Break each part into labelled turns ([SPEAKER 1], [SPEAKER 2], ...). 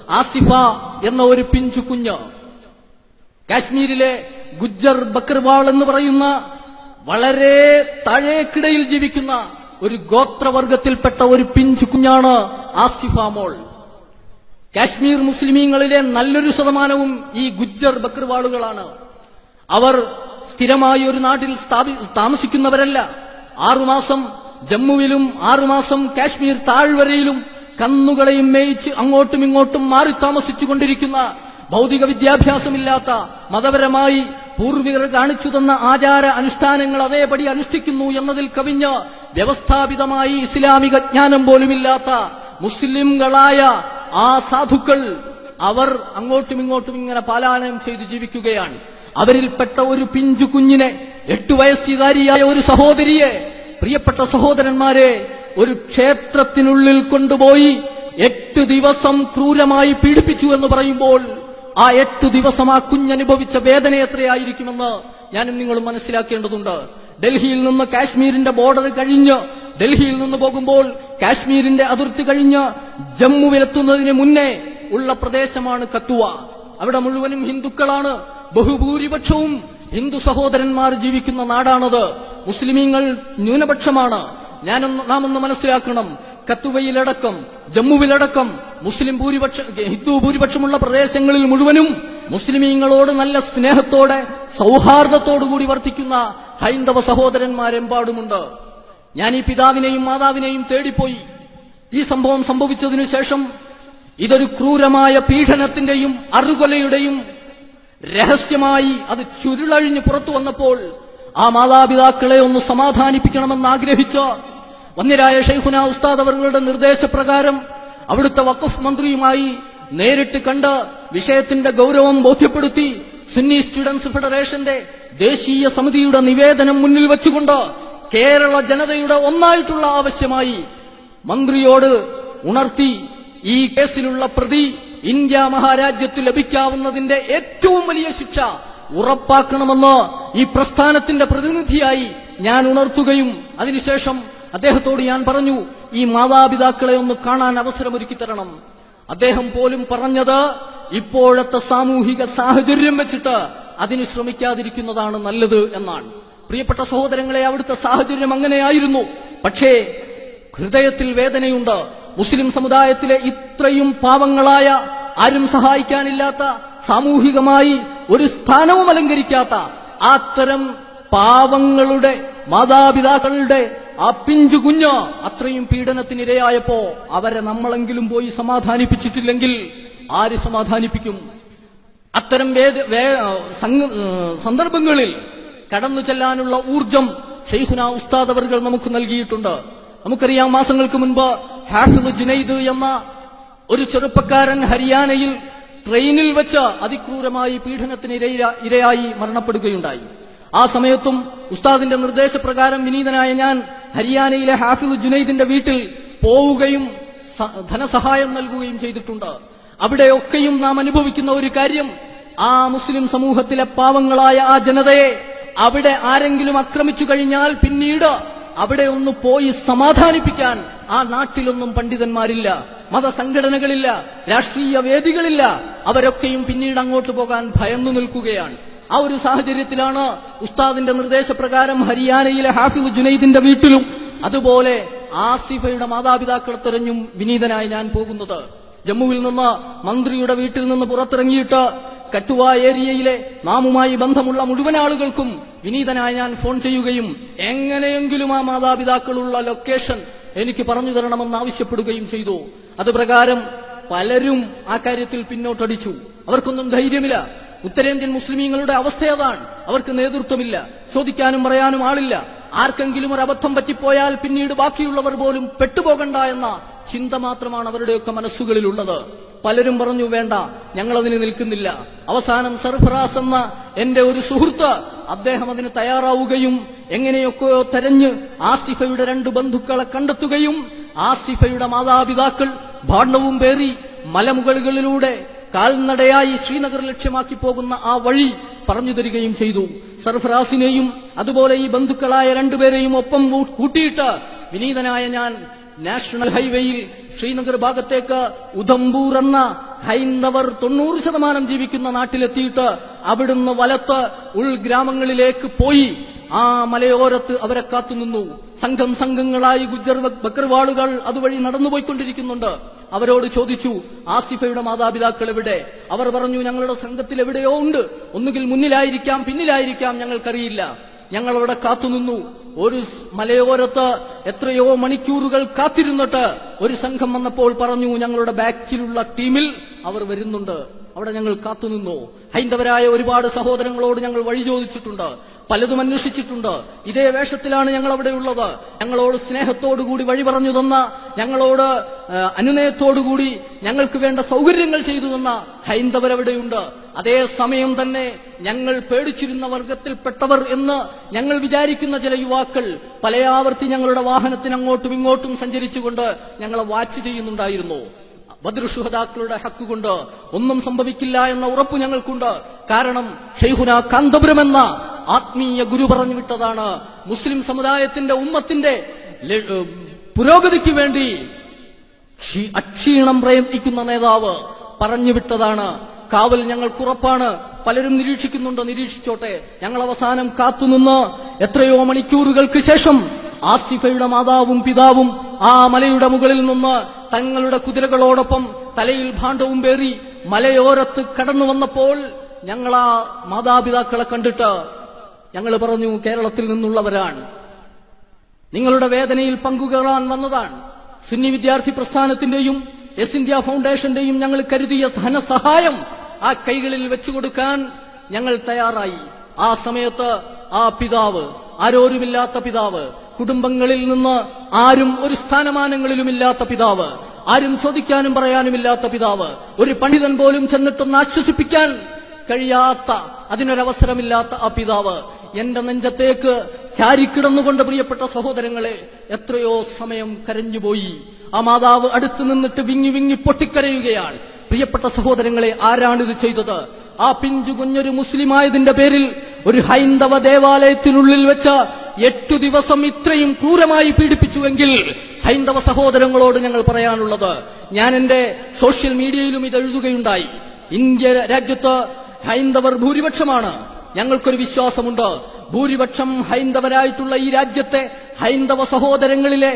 [SPEAKER 1] ആസിഫ എന്ന ഒരു പിഞ്ചു കുഞ്ഞ്, കാശ്മീരിലെ ഗുജ്ജർ ബക്കർവാൾ എന്ന് പറയുന്ന വളരെ താഴേക്കിടയിൽ ജീവിക്കുന്ന ഒരു ഗോത്രവർഗത്തിൽപ്പെട്ട ഒരു പിഞ്ചു കുഞ്ഞാണ് ആസിഫ മോൾ. കാശ്മീർ മുസ്ലിമീങ്ങളിലെ നല്ലൊരു ശതമാനവും ഈ ഗുജ്ജർ ബക്കർവാളുകളാണ്. അവർ സ്ഥിരമായി ഒരു നാട്ടിൽ താമസിക്കുന്നവരല്ല. 6 മാസം ജമ്മുവിലും 6 മാസം കാശ്മീർ താഴ്വരയിലും കന്നുകളെയും മേയിച്ച് അങ്ങോട്ടും ഇങ്ങോട്ടും മാറി താമസിച്ചുകൊണ്ടിരിക്കുന്ന, ഭൗതിക വിദ്യാഭ്യാസമില്ലാത്ത, മതപരമായി പൂർവികർ കാണിച്ചു തന്ന ആചാര അനുഷ്ഠാനങ്ങൾ അതേപടി അനുഷ്ഠിക്കുന്നു എന്നതിൽ കവിഞ്ഞ് വ്യവസ്ഥാപിതമായി ഇസ്ലാമിക ജ്ഞാനം പോലുമില്ലാത്ത മുസ്ലിംകളായ ആ സാധുക്കൾ അവർ അങ്ങോട്ടും ഇങ്ങോട്ടും ഇങ്ങനെ പാലായനം ചെയ്ത് ജീവിക്കുകയാണ്. അവരിൽപ്പെട്ട ഒരു പിഞ്ചു കുഞ്ഞിനെ, 8 വയസ്സുകാരിയായ ഒരു സഹോദരിയെ, പ്രിയപ്പെട്ട സഹോദരന്മാരെ, ഒരു ക്ഷേത്രത്തിനുള്ളിൽ കൊണ്ടുപോയി 8 ദിവസം ക്രൂരമായി പീഡിപ്പിച്ചു എന്ന് പറയുമ്പോൾ ആ 8 ദിവസം ആ കുഞ്ഞനുഭവിച്ച വേദന എത്രയായിരിക്കുമെന്ന് ഞാനും നിങ്ങളും മനസ്സിലാക്കേണ്ടതുണ്ട്. ഡൽഹിയിൽ നിന്ന് കാശ്മീരിന്റെ ബോർഡർ കഴിഞ്ഞ് ഡൽഹിയിൽ നിന്ന് പോകുമ്പോൾ കാശ്മീരിന്റെ അതിർത്തി കഴിഞ്ഞ് ജമ്മുവിലെത്തുന്നതിന് മുന്നേ ഉള്ള പ്രദേശമാണ് കത്തുവ. അവിടെ മുഴുവനും ഹിന്ദുക്കളാണ്. ബഹുഭൂരിപക്ഷവും ഹിന്ദു സഹോദരന്മാർ ജീവിക്കുന്ന നാടാണത്. മുസ്ലിമീങ്ങൾ ന്യൂനപക്ഷമാണ്. നാം ഒന്ന് മനസ്സിലാക്കണം, കത്തുവയിലടക്കം ജമ്മുവിലടക്കം ഹിന്ദു ഭൂരിപക്ഷമുള്ള പ്രദേശങ്ങളിൽ മുഴുവനും മുസ്ലിമീങ്ങളോട് നല്ല സ്നേഹത്തോടെ സൗഹാർദ്ദത്തോടുകൂടി വർത്തിക്കുന്ന ഹൈന്ദവ സഹോദരന്മാരെമ്പാടുമുണ്ട്. ഞാൻ ഈ പിതാവിനെയും മാതാവിനെയും തേടിപ്പോയി. ഈ സംഭവം സംഭവിച്ചതിനു ശേഷം ഇതൊരു ക്രൂരമായ പീഡനത്തിന്റെയും അറുകൊലയുടെയും രഹസ്യമായി അത് ചുരുളഴിഞ്ഞ് പുറത്തു വന്നപ്പോൾ ആ മാതാപിതാക്കളെ ഒന്ന് സമാധാനിപ്പിക്കണമെന്ന് ആഗ്രഹിച്ച് വന്യരായ ഷെയ്ഖുന ഉസ്താദ് അവരുടെ നിർദ്ദേശപ്രകാരം അവിടുത്തെ വഖഫ് മന്ത്രിയുമായി നേരിട്ട് കണ്ട് വിഷയത്തിന്റെ ഗൗരവം ബോധ്യപ്പെടുത്തി സുന്നി സ്റ്റുഡൻസ് ഫെഡറേഷന്റെ ദേശീയ സമിതിയുടെ നിവേദനം മുന്നിൽ വെച്ചുകൊണ്ട് കേരള ജനതയുടെ ഒന്നായിട്ടുള്ള ആവശ്യമായി മന്ത്രിയോട് ഉണർത്തി ഈ കേസിലുള്ള പ്രതി ഇന്ത്യ മഹാരാജ്യത്ത് ലഭിക്കാവുന്നതിന്റെ ഏറ്റവും വലിയ ശിക്ഷ ഉറപ്പാക്കണമെന്ന് ഈ പ്രസ്ഥാനത്തിന്റെ പ്രതിനിധിയായി ഞാൻ ഉണർത്തുകയും അതിനുശേഷം അദ്ദേഹത്തോട് ഞാൻ പറഞ്ഞു, ഈ മാതാപിതാക്കളെ ഒന്ന് കാണാൻ അവസരമൊരുക്കി തരണം. അദ്ദേഹം പോലും പറഞ്ഞത് ഇപ്പോഴത്തെ സാമൂഹിക സാഹചര്യം വെച്ചിട്ട് അതിന് ശ്രമിക്കാതിരിക്കുന്നതാണ് നല്ലത് എന്നാണ്. പ്രിയപ്പെട്ട സഹോദരങ്ങളെ, അവിടുത്തെ സാഹചര്യം അങ്ങനെയായിരുന്നു. പക്ഷേ ഹൃദയത്തിൽ വേദനയുണ്ട്. മുസ്ലിം സമുദായത്തിലെ ഇത്രയും പാവങ്ങളായ, ആരും സഹായിക്കാനില്ലാത്ത, സാമൂഹികമായി ഒരു സ്ഥാനവും അലങ്കരിക്കാത്ത അത്തരം പാവങ്ങളുടെ മാതാപിതാക്കളുടെ ആ പിഞ്ചു കുഞ്ഞ് അത്രയും പീഡനത്തിനിരയായപ്പോ അവരെ നമ്മളെങ്കിലും പോയി സമാധാനിപ്പിച്ചിട്ടില്ലെങ്കിൽ ആര് സമാധാനിപ്പിക്കും? അത്തരം സന്ദർഭങ്ങളിൽ കടന്നു ചെല്ലാനുള്ള ഊർജം ഷെയ്ഖുന ഉസ്താദ് അവർകൾ നമുക്ക് നൽകിയിട്ടുണ്ട്. നമുക്കറിയാം, മാസങ്ങൾക്ക് മുൻപ് ഹാഫിള് ജുനൈദ് എന്ന ഒരു ചെറുപ്പക്കാരൻ ഹരിയാനയിൽ ട്രെയിനിൽ വെച്ച് അതിക്രൂരമായി പീഡനത്തിന് ഇരയായി മരണപ്പെടുകയുണ്ടായി. ആ സമയത്തും ഉസ്താദിന്റെ നിർദ്ദേശപ്രകാരം വിനീതനായ ഞാൻ ഹരിയാനയിലെ ഹാഫിള് ജുനൈദിന്റെ വീട്ടിൽ പോവുകയും ധനസഹായം നൽകുകയും ചെയ്തിട്ടുണ്ട്. അവിടെയൊക്കെയും നാം അനുഭവിക്കുന്ന ഒരു കാര്യം, ആ മുസ്ലിം സമൂഹത്തിലെ പാവങ്ങളായ ആ ജനതയെ അവിടെ ആരെങ്കിലും ആക്രമിച്ചു കഴിഞ്ഞാൽ പിന്നീട് അവിടെ ഒന്ന് പോയി സമാധാനിപ്പിക്കാൻ ആ നാട്ടിലൊന്നും പണ്ഡിതന്മാരില്ല, മതസംഘടനകളില്ല, രാഷ്ട്രീയ വേദികളില്ല. അവരൊക്കെയും പിന്നീട് അങ്ങോട്ട് പോകാൻ ഭയന്നു നിൽക്കുകയാണ്. ആ ഒരു സാഹചര്യത്തിലാണ് ഉസ്താദിന്റെ നിർദ്ദേശപ്രകാരം ഹരിയാനയിലെ ഹാഫിള് ജുനൈദിന്റെ വീട്ടിലും അതുപോലെ ആസിഫയുടെ മാതാപിതാക്കളെ തെരഞ്ഞും വിനീതനായി ഞാൻ പോകുന്നത്. ജമ്മുവിൽ നിന്ന് മന്ത്രിയുടെ വീട്ടിൽ നിന്ന് പുറത്തിറങ്ങിയിട്ട് കട്ടുവ ഏരിയയിലെ നാമുമായി ബന്ധമുള്ള മുഴുവൻ ആളുകൾക്കും വിനീതനായി ഞാൻ ഫോൺ ചെയ്യുകയും എങ്ങനെയെങ്കിലും ആ മാതാപിതാക്കളുള്ള ലൊക്കേഷൻ എനിക്ക് പറഞ്ഞു തരണമെന്ന് ആവശ്യപ്പെടുകയും ചെയ്തു. അത് പ്രകാരം പലരും ആ കാര്യത്തിൽ പിന്നോട്ടടിച്ചു. അവർക്കൊന്നും ധൈര്യമില്ല. ഉത്തരേന്ത്യൻ മുസ്ലിമീങ്ങളുടെ അവസ്ഥ അതാണ്. അവർക്ക് നേതൃത്വമില്ല, ചോദിക്കാനും പറയാനും ആളില്ല. ആർക്കെങ്കിലും ഒരു അബദ്ധം പറ്റിപ്പോയാൽ പിന്നീട് ബാക്കിയുള്ളവർ പോലും പെട്ടുപോകണ്ട എന്ന ചിന്ത മാത്രമാണ് അവരുടെയൊക്കെ മനസ്സുകളിലുള്ളത്. പലരും പറഞ്ഞു, വേണ്ട, ഞങ്ങളതിന് നിൽക്കുന്നില്ല. അവസാനം സർഫറാസ് എന്ന എന്റെ ഒരു സുഹൃത്ത്, അദ്ദേഹം അതിന് തയ്യാറാവുകയും എങ്ങനെയൊക്കെയോ തെരഞ്ഞ് ആസിഫയുടെ 2 ബന്ധുക്കളെ കണ്ടെത്തുകയും ആസിഫയുടെ മാതാപിതാക്കൾ ഭാണ്ഡവും പേറി മലമുകളിലൂടെ കാൽനടയായി ശ്രീനഗർ ലക്ഷ്യമാക്കി പോകുന്ന ആ വഴി പറഞ്ഞു തരികയും ചെയ്തു. സർഫറാസിനെയും അതുപോലെ ഈ ബന്ധുക്കളായ 2 പേരെയും ഒപ്പം കൂട്ടിയിട്ട് വിനീതനായ ഞാൻ നാഷണൽ ഹൈവേയിൽ ശ്രീനഗർ ഭാഗത്തേക്ക് ഉധംപൂർ എന്ന ഹൈന്ദവർ 90% ജീവിക്കുന്ന നാട്ടിലെത്തിയിട്ട് അവിടുന്ന് വലത്ത് ഉൾഗ്രാമങ്ങളിലേക്ക് പോയി ആ മലയോരത്ത് അവരെ കാത്തുനിന്നു. സംഘങ്ങളായി ഗുജ്ജർ ബക്കർവാളുകൾ അതുവഴി നടന്നുപോയിക്കൊണ്ടിരിക്കുന്നുണ്ട്. അവരോട് ചോദിച്ചു, ആസിഫയുടെ മാതാപിതാക്കൾ എവിടെ? അവർ പറഞ്ഞു, ഞങ്ങളുടെ സംഘത്തിൽ എവിടെയോ ഉണ്ട്, ഒന്നുകിൽ മുന്നിലായിരിക്കാം പിന്നിലായിരിക്കാം, ഞങ്ങൾക്കറിയില്ല. ഞങ്ങളവിടെ കാത്തുനിന്നു. ഒരു മലയോരത്ത് എത്രയോ മണിക്കൂറുകൾ കാത്തിരുന്നിട്ട് ഒരു സംഘം വന്നപ്പോൾ പറഞ്ഞു, ഞങ്ങളുടെ ബാക്കിലുള്ള ടീമിൽ അവർ വരുന്നുണ്ട്. അവിടെ ഞങ്ങൾ കാത്തുനിന്നു. ഹൈന്ദവരായ ഒരുപാട് സഹോദരങ്ങളോട് ഞങ്ങൾ വഴി ചോദിച്ചിട്ടുണ്ട്, പലതും അന്വേഷിച്ചിട്ടുണ്ട്. ഇതേ വേഷത്തിലാണ് ഞങ്ങൾ അവിടെ ഉള്ളത്. ഞങ്ങളോട് സ്നേഹത്തോടുകൂടി വഴി പറഞ്ഞു തന്ന, ഞങ്ങളോട് അനുനയത്തോടുകൂടി ഞങ്ങൾക്ക് വേണ്ട സൗകര്യങ്ങൾ ചെയ്തു തന്ന ഹൈന്ദവരവിടെയുണ്ട്. അതേ സമയം തന്നെ ഞങ്ങൾ പേടിച്ചിരുന്ന വർഗത്തിൽപ്പെട്ടവർ എന്ന് ഞങ്ങൾ വിചാരിക്കുന്ന ചില യുവാക്കൾ പലയാവർത്തി ഞങ്ങളുടെ വാഹനത്തിന് അങ്ങോട്ടും ഇങ്ങോട്ടും സഞ്ചരിച്ചുകൊണ്ട് ഞങ്ങളെ വാച്ച് ചെയ്യുന്നുണ്ടായിരുന്നു. ബദ്രുശുഹദാക്കളുടെ ഹക്ക് കൊണ്ട് ഒന്നും സംഭവിക്കില്ല എന്ന ഉറപ്പ് ഞങ്ങൾക്കുണ്ട്. കാരണം ഷെയ്ഖുന കാന്തപുരം എന്ന ആത്മീയ ഗുരു പറഞ്ഞു വിട്ടതാണ്. മുസ്ലിം സമുദായത്തിന്റെ ഉമ്മത്തിന്റെ പുരോഗതിക്ക് വേണ്ടി അക്ഷീണം പ്രയത്നിക്കുന്ന നേതാവ് പറഞ്ഞു വിട്ടതാണ്. കാവൽ ഞങ്ങൾക്കുറപ്പാണ്. പലരും നിരീക്ഷിക്കുന്നുണ്ട്, നിരീക്ഷിച്ചോട്ടെ. ഞങ്ങൾ അവസാനം കാത്തുനിന്ന് എത്രയോ മണിക്കൂറുകൾക്ക് ശേഷം ആസിഫയുടെ മാതാവും പിതാവും ആ മലയുടെ മുകളിൽ നിന്ന് തങ്ങളുടെ കുതിരകളോടൊപ്പം തലയിൽ ഭാണ്ഡവും പേറി മലയോരത്ത് കടന്നു വന്നപ്പോൾ ഞങ്ങൾ ആ മാതാപിതാക്കളെ കണ്ടിട്ട് ഞങ്ങൾ പറഞ്ഞു, കേരളത്തിൽ നിന്നുള്ളവരാണ്, നിങ്ങളുടെ വേദനയിൽ പങ്കുകൊള്ളാൻ വന്നതാണ്. സുന്നി വിദ്യാർത്ഥി പ്രസ്ഥാനത്തിന്റെയും എസ് ഇന്ത്യ ഫൗണ്ടേഷന്റെയും ഞങ്ങൾ കരുതിയ ധനസഹായം ആ കൈകളിൽ വെച്ചുകൊടുക്കാൻ ഞങ്ങൾ തയ്യാറായി. ആ സമയത്ത് ആ പിതാവ്, ആരോരുമില്ലാത്ത പിതാവ്, കുടുംബങ്ങളിൽ നിന്ന് ആരും ഒരു സ്ഥാനമാനങ്ങളിലുമില്ലാത്ത പിതാവ്, ആരും ചോദിക്കാനും പറയാനുമില്ലാത്ത പിതാവ്, ഒരു പണ്ഡിതൻ പോലും ചെന്നിട്ടൊന്ന് ആശ്വസിപ്പിക്കാൻ കഴിയാത്ത, അതിനൊരവസരമില്ലാത്ത ആ പിതാവ് എന്റെ നെഞ്ചത്തേക്ക് ചാരിക്കിടന്നുകൊണ്ട്, പ്രിയപ്പെട്ട സഹോദരങ്ങളെ, എത്രയോ സമയം കരഞ്ഞുപോയി. ആ മാതാവ് അടുത്ത് നിന്നിട്ട് വിങ്ങി വിങ്ങി പൊട്ടിക്കരയുകയാണ്. പ്രിയപ്പെട്ട സഹോദരങ്ങളെ, ആരാണിത് ചെയ്തത്? ആ പിഞ്ചു കുഞ്ഞൊരു മുസ്ലിമായതിന്റെ പേരിൽ ഒരു ഹൈന്ദവ ദേവാലയത്തിനുള്ളിൽ വെച്ച് 8 ദിവസം ഇത്രയും ക്രൂരമായി പീഡിപ്പിച്ചുവെങ്കിൽ ഹൈന്ദവ സഹോദരങ്ങളോട് ഞങ്ങൾ പറയാനുള്ളത്, ഞാൻ എന്റെ സോഷ്യൽ മീഡിയയിലും ഇത് എഴുതുകയുണ്ടായി. ഇന്ത്യ രാജ്യത്ത് ഹൈന്ദവർ ഭൂരിപക്ഷമാണ്. ഞങ്ങൾക്കൊരു വിശ്വാസമുണ്ട്, ഭൂരിപക്ഷം ഹൈന്ദവരായിട്ടുള്ള ഈ രാജ്യത്തെ ഹൈന്ദവ സഹോദരങ്ങളിലെ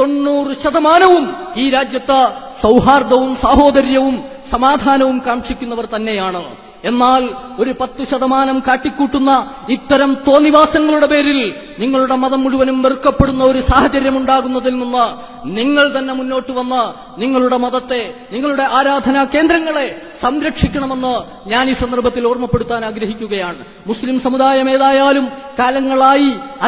[SPEAKER 1] 90% ഈ രാജ്യത്ത് സൗഹാർദ്ദവും സാഹോദര്യവും സമാധാനവും കാക്ഷിക്കുന്നവർ തന്നെയാണ്. എന്നാൽ ഒരു 10% കാട്ടിക്കൂട്ടുന്ന ഇത്തരം തോന്നിവാസങ്ങളുടെ പേരിൽ നിങ്ങളുടെ മതം മുഴുവനും വെറുക്കപ്പെടുന്ന ഒരു സാഹചര്യം ഉണ്ടാകുന്നതിൽ നിന്ന് നിങ്ങൾ തന്നെ മുന്നോട്ട് വന്ന് നിങ്ങളുടെ മതത്തെ, നിങ്ങളുടെ ആരാധനാ കേന്ദ്രങ്ങളെ സംരക്ഷിക്കണമെന്ന് ഞാൻ ഈ സന്ദർഭത്തിൽ ഓർമ്മപ്പെടുത്താൻ ആഗ്രഹിക്കുകയാണ്. മുസ്ലിം സമുദായം ഏതായാലും കാലങ്ങളായി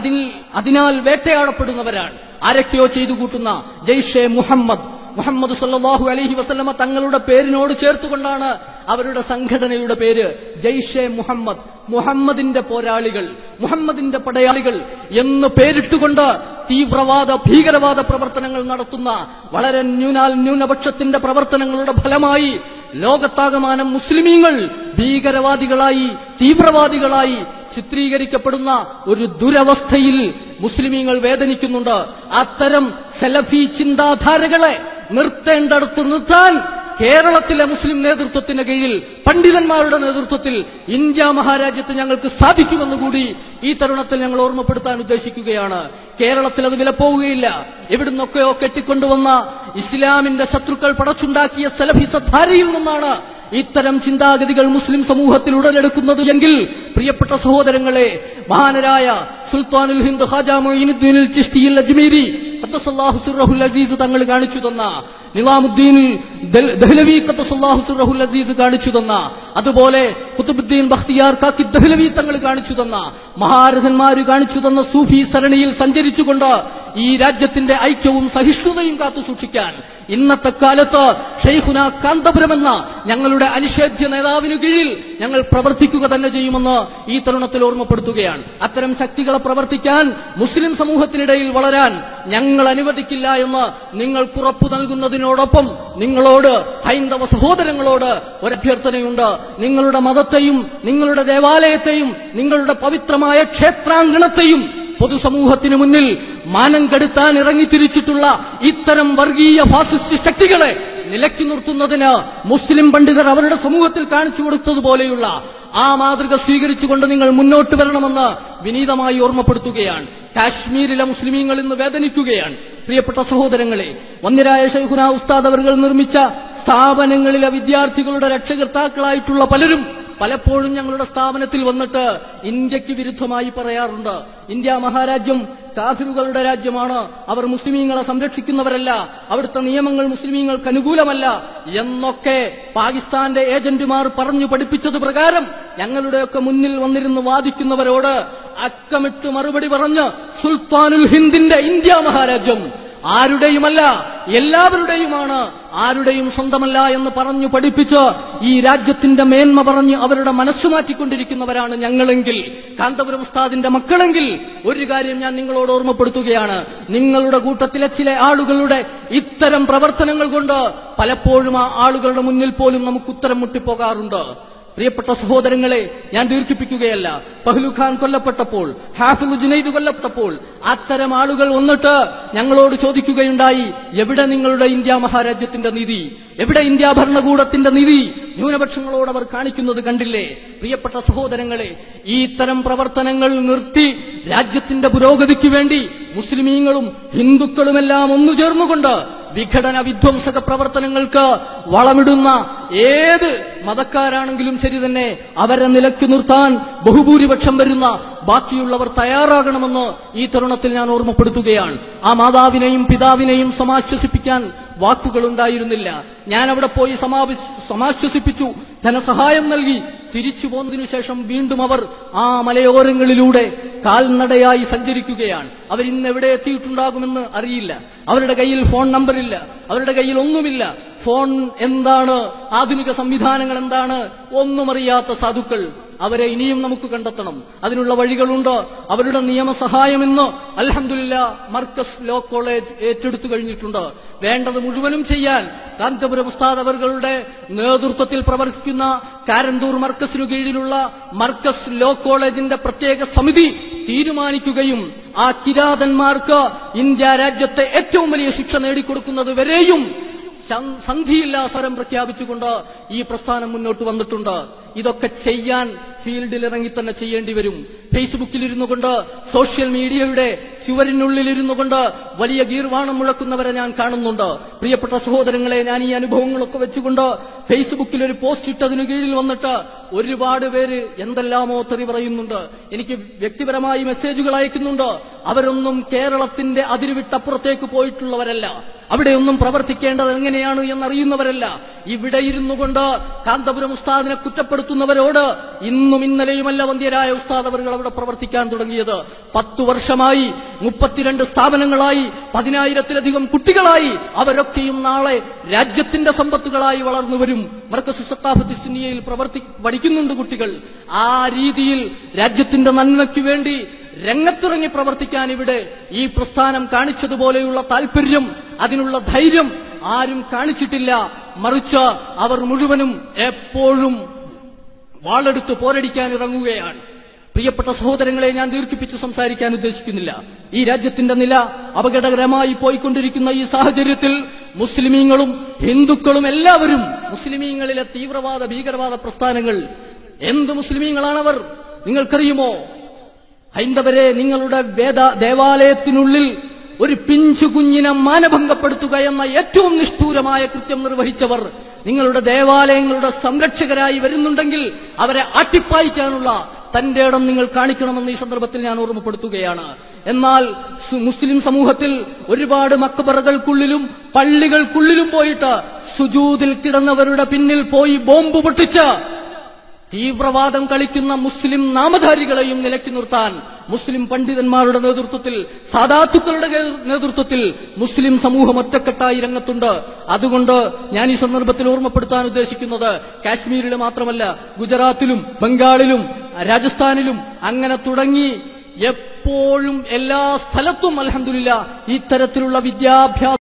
[SPEAKER 1] അതിനാൽ വേട്ടയാടപ്പെടുന്നവരാണ്. ആരൊക്കെയോ ചെയ്തു കൂട്ടുന്ന ജയ്ഷെ മുഹമ്മദ് സല്ലല്ലാഹു അലൈഹി വസല്ലമ തങ്ങളുടെ പേരിനോട് ചേർത്തുകൊണ്ടാണ് അവരുടെ സംഘടനയുടെ പേര് ജയ്ഷെ മുഹമ്മദ്, മുഹമ്മദിന്റെ പോരാളികൾ, മുഹമ്മദിന്റെ പടയാളികൾ എന്ന് പേരിട്ടുകൊണ്ട് തീവ്രവാദ ഭീകരവാദ പ്രവർത്തനങ്ങൾ നടത്തുന്ന വളരെ ന്യൂനപക്ഷത്തിന്റെ പ്രവർത്തനങ്ങളുടെ ഫലമായി ലോകത്താകമാനം മുസ്ലിമീങ്ങൾ ഭീകരവാദികളായി, തീവ്രവാദികളായി ചിത്രീകരിക്കപ്പെടുന്ന ഒരു ദുരവസ്ഥയിൽ മുസ്ലിമീങ്ങൾ വേദനിക്കുന്നുണ്ട്. അത്തരം സലഫി ചിന്താധാരകളെ നിർത്തേണ്ടടുത്ത് നിർത്താൻ കേരളത്തിലെ മുസ്ലിം നേതൃത്വത്തിന്റെ കീഴിൽ, പണ്ഡിതന്മാരുടെ നേതൃത്വത്തിൽ ഇന്ത്യ മഹാരാജ്യത്ത് ഞങ്ങൾക്ക് സാധിക്കുമെന്നുകൂടി ഈ തരുണത്തിൽ ഞങ്ങൾ ഓർമ്മപ്പെടുത്താൻ ഉദ്ദേശിക്കുകയാണ്. കേരളത്തിൽ അത് വിലപ്പോവുകയില്ല. എവിടുന്നൊക്കെയോ കെട്ടിക്കൊണ്ടുവന്ന ഇസ്ലാമിന്റെ ശത്രുക്കൾ പടച്ചുണ്ടാക്കിയ സലഫിസധാരയിൽ നിന്നാണ് ഇത്തരം ചിന്താഗതികൾ മുസ്ലിം സമൂഹത്തിൽ ഉടലെടുക്കുന്നത് എങ്കിൽ, പ്രിയപ്പെട്ട സഹോദരങ്ങളെ, മഹാനരായ സുൽത്താനുൽ ഹിന്ദ് ഖാജാ മുഈനുദ്ദീൻ ചിശ്തിയിൽ അജ്മീരി ഖദ്ദസല്ലാഹു സിർറഹുൽ അസീസ് തങ്ങൾ കാണിച്ചു തന്ന, നിസാമുദ്ദീൻ ദഹ്ലവി ഖദ്ദസല്ലാഹു സിർറഹുൽ അസീസ് കാണിച്ചു തന്ന, അതുപോലെ ഖുതുബുദ്ദീൻ ബഖ്തിയാർ കാക്കി ദഹ്ലവി തങ്ങൾ കാണിച്ചു തന്ന, മഹാരഥന്മാര് കാണിച്ചു തന്ന സൂഫി സരണിയിൽ സഞ്ചരിച്ചുകൊണ്ട് ഈ രാജ്യത്തിന്റെ ഐക്യവും സഹിഷ്ണുതയും കാത്തു സൂക്ഷിക്കാൻ ഇന്നത്തെ കാലത്ത് ഷെയ്ഖുന കാന്തപുരം എന്ന ഞങ്ങളുടെ അനിഷേധ്യ നേതാവിനു കീഴിൽ ഞങ്ങൾ പ്രവർത്തിക്കുക തന്നെ ചെയ്യുമെന്ന് ഈ തരുണത്തിൽ ഓർമ്മപ്പെടുത്തുകയാണ്. അത്തരം ശക്തികളെ പ്രവർത്തിക്കാൻ, മുസ്ലിം സമൂഹത്തിനിടയിൽ വളരാൻ ഞങ്ങൾ അനുവദിക്കില്ല എന്ന് നിങ്ങൾക്കുറപ്പു നൽകുന്നതിനോടൊപ്പം നിങ്ങളോട്, ഹൈന്ദവ സഹോദരങ്ങളോട് ഒരഭ്യർത്ഥനയുണ്ട്. നിങ്ങളുടെ മതത്തെയും നിങ്ങളുടെ ദേവാലയത്തെയും നിങ്ങളുടെ പവിത്രമായ ക്ഷേത്രാങ്കണത്തെയും പൊതുസമൂഹത്തിന് മുന്നിൽ മാനം കെടുത്താൻ ഇറങ്ങിത്തിരിച്ചിട്ടുള്ള ഇത്തരം വർഗീയ ഫാസിസ്റ്റ് ശക്തികളെ നിലയ്ക്ക് നിർത്തുന്നതിന് മുസ്ലിം പണ്ഡിതർ അവരുടെ സമൂഹത്തിൽ കാണിച്ചു കൊടുത്തതുപോലെയുള്ള ആ മാതൃക സ്വീകരിച്ചുകൊണ്ട് നിങ്ങൾ മുന്നോട്ട് വരണമെന്ന് വിനീതമായി ഓർമ്മപ്പെടുത്തുകയാണ്. കാശ്മീരിലെ മുസ്ലിമീങ്ങൾ ഇന്ന് വേദനിക്കുകയാണ്. പ്രിയപ്പെട്ട സഹോദരങ്ങളെ, വന്യരായ ശൈഖുനാ ഉസ്താദ് അവർ നിർമ്മിച്ച സ്ഥാപനങ്ങളിലെ വിദ്യാർത്ഥികളുടെ രക്ഷകർത്താക്കളായിട്ടുള്ള പലരും പലപ്പോഴും ഞങ്ങളുടെ സ്ഥാപനത്തിൽ വന്നിട്ട് ഇന്ത്യക്ക് വിരുദ്ധമായി പറയാറുണ്ട്. ഇന്ത്യ മഹാരാജ്യം കാഫിറുകളുടെ രാജ്യമാണ്, അവർ മുസ്ലിമീങ്ങളെ സംരക്ഷിക്കുന്നവരല്ല, അവിടുത്തെ നിയമങ്ങൾ മുസ്ലിമീങ്ങൾക്ക് അനുകൂലമല്ല എന്നൊക്കെ പാകിസ്ഥാന്റെ ഏജന്റുമാർ പറഞ്ഞു പഠിപ്പിച്ചത് പ്രകാരം ഞങ്ങളുടെയൊക്കെ മുന്നിൽ വന്നിരുന്ന് വാദിക്കുന്നവരോട് അക്കമിട്ട് മറുപടി പറഞ്ഞ് സുൽത്താനുൽ ഹിന്ദിന്റെ ഇന്ത്യ മഹാരാജ്യം ആരുടെയുമല്ല, എല്ലാവരുടെയുമാണ്, ആരുടെയും സ്വന്തമല്ല എന്ന് പറഞ്ഞു പഠിപ്പിച്ച് ഈ രാജ്യത്തിന്റെ മേന്മ പറഞ്ഞ് അവരുടെ മനസ്സ് മാറ്റിക്കൊണ്ടിരിക്കുന്നവരാണ് ഞങ്ങളെങ്കിൽ, കാന്തപുരം ഉസ്താദിന്റെ മക്കളെങ്കിൽ, ഒരു കാര്യം ഞാൻ നിങ്ങളോട് ഓർമ്മപ്പെടുത്തുകയാണ്. നിങ്ങളുടെ കൂട്ടത്തിലെ ചില ആളുകളുടെ ഇത്തരം പ്രവർത്തനങ്ങൾ കൊണ്ട് പലപ്പോഴും ആ ആളുകളുടെ മുന്നിൽ പോലും നമുക്ക് ഉത്തരം മുട്ടിപ്പോകാറുണ്ട്. പ്രിയപ്പെട്ട സഹോദരങ്ങളെ, ഞാൻ ദീർഘിപ്പിക്കുകയല്ല. പഹ്ലു ഖാൻ കൊല്ലപ്പെട്ടപ്പോൾ, ഹാഫിള് ജുനൈദ് കൊല്ലപ്പെട്ടപ്പോൾ അത്തരം ആളുകൾ വന്നിട്ട് ഞങ്ങളോട് ചോദിക്കുകയുണ്ടായി, എവിടെ നിങ്ങളുടെ ഇന്ത്യ മഹാരാജ്യത്തിന്റെ നീതി, എവിടെ ഇന്ത്യ ഭരണകൂടത്തിന്റെ നീതി? ന്യൂനപക്ഷങ്ങളോട് അവർ കാണിക്കുന്നത് കണ്ടില്ലേ? പ്രിയപ്പെട്ട സഹോദരങ്ങളെ, ഈ ഇത്തരം പ്രവർത്തനങ്ങൾ നിർത്തി രാജ്യത്തിന്റെ പുരോഗതിക്ക് വേണ്ടി മുസ്ലിമീങ്ങളും ഹിന്ദുക്കളുമെല്ലാം ഒന്നുചേർന്നുകൊണ്ട് വിഘടന വിധ്വംസക പ്രവർത്തനങ്ങൾക്ക് വളമിടുന്ന ഏത് മതക്കാരാണെങ്കിലും ശരി തന്നെ അവരെ നിലയ്ക്ക് നിർത്താൻ ബഹുഭൂരിപക്ഷം വരുന്ന ബാക്കിയുള്ളവർ തയ്യാറാകണമെന്ന് ഈ തരുണത്തിൽ ഞാൻ ഓർമ്മപ്പെടുത്തുകയാണ്. ആ മാതാവിനെയും പിതാവിനെയും സമാശ്വസിപ്പിക്കാൻ വാക്കുകളുണ്ടായിരുന്നില്ല. ഞാൻ അവിടെ പോയി സമാശ്വസിപ്പിച്ചു, ധനസഹായം നൽകി. തിരിച്ചു പോന്നതിനു ശേഷം വീണ്ടും അവർ ആ മലയോരങ്ങളിലൂടെ കാൽനടയായി സഞ്ചരിക്കുകയാണ്. അവരിന്ന് എവിടെ എത്തിയിട്ടുണ്ടാകുമെന്ന് അറിയില്ല. അവരുടെ കയ്യിൽ ഫോൺ നമ്പറില്ല, അവരുടെ കയ്യിൽ ഒന്നുമില്ല. ഫോൺ എന്താണ്, ആധുനിക സംവിധാനങ്ങൾ എന്താണ്, ഒന്നും അറിയാത്ത സാധുക്കൾ. അവരെ ഇനിയും നമുക്ക് കണ്ടെത്തണം. അതിനുള്ള വഴികളുണ്ട്. അവരുടെ നിയമസഹായം ഇന്ന് അൽഹംദുലില്ലാഹ് മർക്കസ് ലോ കോളേജ് ഏറ്റെടുത്തു കഴിഞ്ഞിട്ടുണ്ട്. വേണ്ടത് മുഴുവനും ചെയ്യാൻ കാന്തപുരം ഉസ്താദ് അവരുടെ നേതൃത്വത്തിൽ പ്രവർത്തിക്കുന്ന കാരന്തൂർ മർക്കസിനു കീഴിലുള്ള മർക്കസ് ലോ കോളേജിന്റെ പ്രത്യേക സമിതി തീരുമാനിക്കുകയും ആ കിരാതന്മാർക്ക് ഇന്ത്യ രാജ്യത്തെ ഏറ്റവും വലിയ ശിക്ഷ നേടിക്കൊടുക്കുന്നത് വരെയും സന്ധിയില്ലാ സ്വരം പ്രഖ്യാപിച്ചുകൊണ്ട് ഈ പ്രസ്ഥാനം മുന്നോട്ട് വന്നിട്ടുണ്ട്. ഇതൊക്കെ ചെയ്യാൻ ഫീൽഡിൽ ഇറങ്ങി തന്നെ ചെയ്യേണ്ടി വരും. ഫേസ്ബുക്കിൽ ഇരുന്നു കൊണ്ട്, സോഷ്യൽ മീഡിയയുടെ ചുവരിനുള്ളിലിരുന്നു കൊണ്ട് വലിയ ഗീർവാണം മുഴക്കുന്നവരെ ഞാൻ കാണുന്നുണ്ട്. പ്രിയപ്പെട്ട സഹോദരങ്ങളെ, ഞാൻ ഈ അനുഭവങ്ങളൊക്കെ വെച്ചുകൊണ്ട് ഫേസ്ബുക്കിൽ ഒരു പോസ്റ്റ് ഇട്ടതിനു കീഴിൽ വന്നിട്ട് ഒരുപാട് പേര് എന്തെല്ലാമോ തെറി പറയുന്നുണ്ട്. എനിക്ക് വ്യക്തിപരമായി മെസ്സേജുകൾ അയക്കുന്നുണ്ട്. അവരൊന്നും കേരളത്തിന്റെ അതിരുവിട്ടപ്പുറത്തേക്ക് പോയിട്ടുള്ളവരല്ല, അവിടെയൊന്നും പ്രവർത്തിക്കേണ്ടത് എങ്ങനെയാണ് എന്നറിയുന്നവരല്ല. ഇവിടെ ഇരുന്നു കൊണ്ട് കാന്തപുരം ഉസ്താദിനെ കുറ്റപ്പെടുത്തുന്നവരോട് ഇന്നും ഇന്നലെയുമല്ല വന്ധ്യരായ ഉസ്താദ് അവർ അവിടെ പ്രവർത്തിക്കാൻ തുടങ്ങിയത്. 10 വർഷമായി, 32 സ്ഥാപനങ്ങളായി, 10,000-ലധികം കുട്ടികളായി. അവരൊക്കെയും നാളെ രാജ്യത്തിന്റെ സമ്പത്തുകളായി വളർന്നു വരും. മർക്കസ് സഖാഫത്ത് സുന്നിയയിൽ പഠിക്കുന്നുണ്ട് കുട്ടികൾ. ആ രീതിയിൽ രാജ്യത്തിന്റെ നന്മയ്ക്ക് വേണ്ടി രംഗത്തിറങ്ങി പ്രവർത്തിക്കാൻ ഇവിടെ ഈ പ്രസ്ഥാനം കാണിച്ചതുപോലെയുള്ള താല്പര്യം, അതിനുള്ള ധൈര്യം ആരും കാണിച്ചിട്ടില്ല. മറിച്ച് അവർ മുഴുവനും എപ്പോഴും വാളെടുത്ത് പോരടിക്കാൻ ഇറങ്ങുകയാണ്. പ്രിയപ്പെട്ട സഹോദരങ്ങളെ, ഞാൻ ദീർഘിപ്പിച്ച് സംസാരിക്കാൻ ഉദ്ദേശിക്കുന്നില്ല. ഈ രാജ്യത്തിന്റെ നില അപകടകരമായി പോയിക്കൊണ്ടിരിക്കുന്ന ഈ സാഹചര്യത്തിൽ മുസ്ലിമീങ്ങളും ഹിന്ദുക്കളും എല്ലാവരും, മുസ്ലിമീങ്ങളിലെ തീവ്രവാദ ഭീകരവാദ പ്രസ്ഥാനങ്ങൾ, എന്ത് മുസ്ലിമീങ്ങളാണവർ നിങ്ങൾക്കറിയുമോ? ഹൈന്ദവരെ, നിങ്ങളുടെ ദേവാലയത്തിനുള്ളിൽ ഒരു പിഞ്ചു കുഞ്ഞിനെ മാനഭംഗപ്പെടുത്തുക എന്ന ഏറ്റവും നിഷ്ഠൂരമായ കൃത്യം നിർവഹിച്ചവർ നിങ്ങളുടെ ദേവാലയങ്ങളുടെ സംരക്ഷകരായി വരുന്നുണ്ടെങ്കിൽ അവരെ ആട്ടിപ്പായിക്കാനുള്ള തന്റെ ഇടം നിങ്ങൾ കാണിക്കണമെന്ന് ഈ സന്ദർഭത്തിൽ ഞാൻ ഓർമ്മപ്പെടുത്തുകയാണ്. എന്നാൽ മുസ്ലിം സമൂഹത്തിൽ ഒരുപാട് മക്ബറകൾക്കുള്ളിലും പള്ളികൾക്കുള്ളിലും പോയിട്ട് സുജൂദിൽ കിടന്നവരുടെ പിന്നിൽ പോയി ബോംബ് പൊട്ടിച്ച് തീവ്രവാദം കളിക്കുന്ന മുസ്ലിം നാമധാരികളെയും നിലയ്ക്ക് നിർത്താൻ മുസ്ലിം പണ്ഡിതന്മാരുടെ നേതൃത്വത്തിൽ, സാദാത്തുക്കളുടെ നേതൃത്വത്തിൽ മുസ്ലിം സമൂഹം ഒറ്റക്കെട്ടായി രംഗത്തുണ്ട്. അതുകൊണ്ട് ഞാൻ ഈ സന്ദർഭത്തിൽ ഓർമ്മപ്പെടുത്താൻ ഉദ്ദേശിക്കുന്നത് കാശ്മീരിൽ മാത്രമല്ല, ഗുജറാത്തിലും ബംഗാളിലും രാജസ്ഥാനിലും അങ്ങനെ തുടങ്ങി എപ്പോഴും എല്ലാ സ്ഥലത്തും അൽഹംദുലില്ലാഹ് ഇത്തരത്തിലുള്ള വിദ്യാഭ്യാസ